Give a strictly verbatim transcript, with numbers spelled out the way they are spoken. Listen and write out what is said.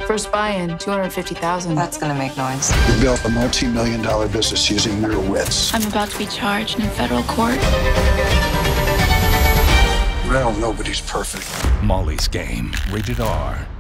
First buy-in, two hundred fifty thousand dollars. That's gonna make noise. You built a multi-million dollar business using your wits. I'm about to be charged in federal court. Well, nobody's perfect. Molly's Game, rated R.